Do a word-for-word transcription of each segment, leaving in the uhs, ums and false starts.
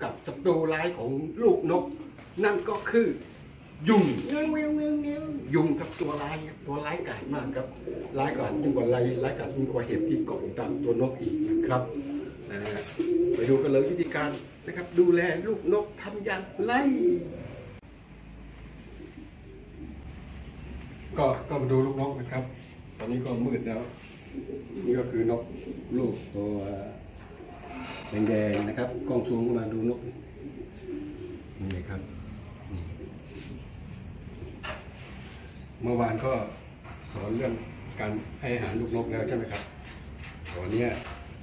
กับศัตรูร้ายของลูกนกนั่นก็คือยุงเงี้ยวเงี้ยวเงี้ยวเงี้ยวยุงกับตัวร้ายตัวร้ายกาจมากครับร้ายกาจยิ่งกว่าไรร้ายกาจยิ่งกว่าเห็บที่เกาะตามตัวนกอีกนะครับนะไปดูกันเลยวิธีการนะครับดูแลลูกนกทำอย่างไรก็ก็มาดูลูกนกนะครับตอนนี้ก็มืดแล้วนี่ก็คือนกลูกตัวแดงๆนะครับกล้องซูมมาดูนกนี่ครับเมื่อวานก็สอนเรื่องการให้อาหารลูกนกแล้วใช่ไหมครับตอนนี้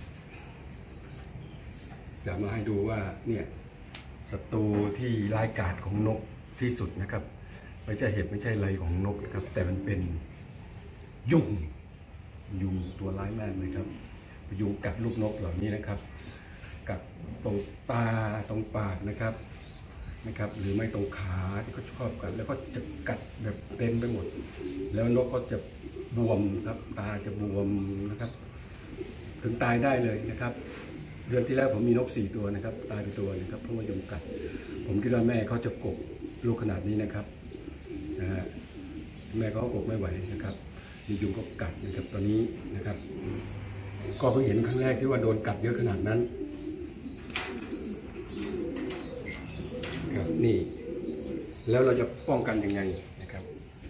จะมาให้ดูว่าเนี่ยศัตรูที่ร้ายกาจของนกที่สุดนะครับไม่ใช่เห็บไม่ใช่ไรของนกนะครับแต่มันเป็นยุงยุงตัวร้ายมากเลยครับยุงกัดลูกนกเหล่านี้นะครับกัดตรงตาตรงปากนะครับนะครับหรือไม่ตรงขาที่เขาชอบกัดแล้วก็จะกัดแบบเต็มไปหมดแล้วนกก็จะบวมครับตาจะบวมนะครับถึงตายได้เลยนะครับเดือนที่แล้วผมมีนกสี่ตัวนะครับตายไปตัวนะครับเพราะว่ายุงกัดผมคิดว่าแม่เขาจะกบลูกขนาดนี้นะครับนะฮะแม่เขากบไม่ไหวนะครับมียุงก็กัดนะครับตอนนี้นะครับก็เพิ่งเห็นครั้งแรกที่ว่าโดนกัดเยอะขนาดนั้นครับนี่แล้วเราจะป้องกันยังไงนะครับ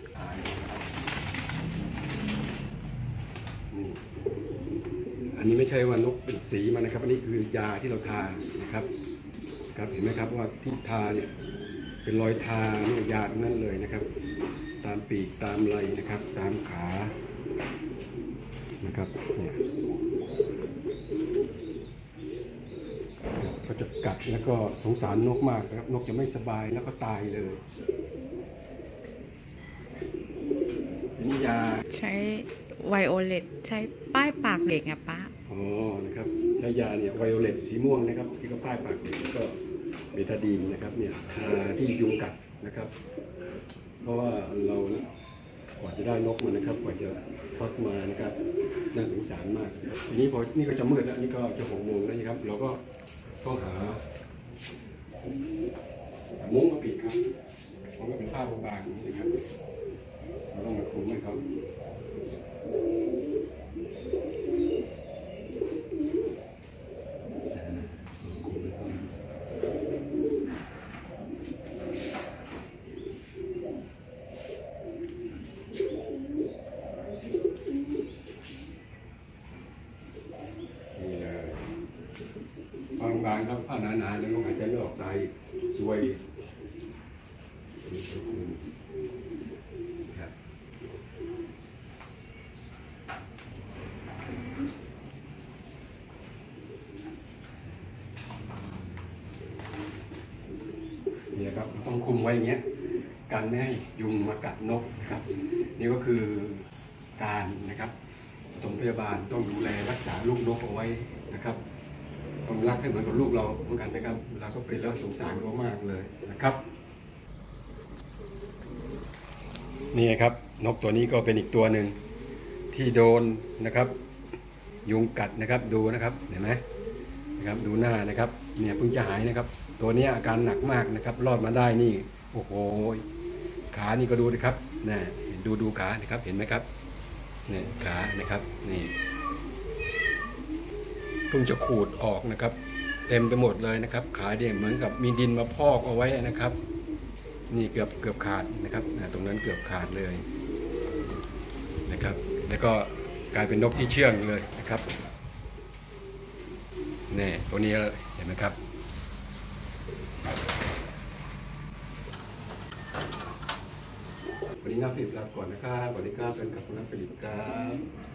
นี่อันนี้ไม่ใช่ว่านกเป็นสีมันนะครับอันนี้คือยาที่เราทานะครับครับเห็นไหมครับว่าที่ทาเนี่ยเป็นรอยทาเนี่ยยาทั้งนั้นเลยนะครับตามปีกตามไหล่นะครับตามขานะครับเนี่ยก็จะกัดแล้วก็สงสารนกมากนะครับนกจะไม่สบายแล้วก็ตายเลยนี่ยาใช้ไวโอเลตใช้ป้ายปากเด็กอะป้าอ๋อนะครับใช้ยาเนี่ยไวโอเลตสีม่วงนะครับที่เขาป้ายปากเด็กก็เบตาดีนนะครับเนี่ยทาที่ยุงกัดนะครับเพราะว่าเรากว่าจะได้นกมันนะครับกว่าจะฟักมานะครับน่าสงสารมากนะครับทีนี้พอนี่ก็จะมืดแล้วนี่ก็จะหกโมงแล้วนะครับเราก็ต้องหามุ้งมาปิดครับผมก็เป็นผ้าบางๆนี่นะครับเราต้องมาคลุมให้เขาบางๆครับผ้าหนาๆแล้วก็หายใจไม่ออกตายสวยครับนี่ครับต้องคุมไว้อย่างเงี้ยกันไม่ให้ยุงมากัดนกนะครับนี่ก็คือการนะครับปฐมพยาบาลต้องดูแลรักษาลูกนกเอาไว้นะครับต้องรักให้เหมือนกับลูกเราเหมือนกันนะครับเราก็เป็นแล้วสงสารเขามากเลยนะครับนี่ครับนกตัวนี้ก็เป็นอีกตัวหนึ่งที่โดนนะครับยุงกัดนะครับดูนะครับเห็นไหมนะครับดูหน้านะครับเนี่ยเพิ่งจะหายนะครับตัวนี้อาการหนักมากนะครับรอดมาได้นี่โอ้โหขานี่ก็ดูนะครับนี่ดูดูขานะครับเห็นไหมครับเนี่ยขานะครับนี่เพิ่งจะขูดออกนะครับเต็มไปหมดเลยนะครับขาเนี่ยเหมือนกับมีดินมาพอกเอาไว้นะครับนี่เกือบเกือบขาดนะครับตรงนั้นเกือบขาดเลยนะครับแล้วก็กลายเป็นนกที่เชื่องเลยนะครับนี่ตัวนี้เห็นไหมครับวันนี้น้าฟิลิปลาก่อนนะครับสวัสดีครับเป็นกับน้าฟิลิปครับ